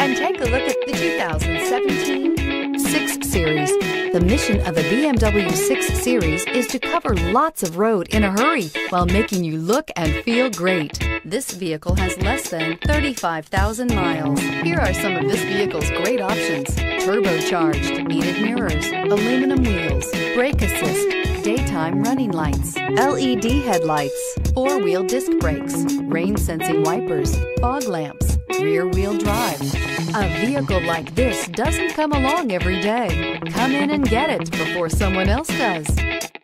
and take a look at the 2017 6 Series. The mission of the BMW 6 Series is to cover lots of road in a hurry while making you look and feel great. This vehicle has less than 35,000 miles. Here are some of this vehicle's great options: turbocharged, heated mirrors, aluminum wheels, brake assist, daytime running lights, LED headlights, 4-wheel disc brakes, rain-sensing wipers, fog lamps, rear-wheel drive. A vehicle like this doesn't come along every day. Come in and get it before someone else does.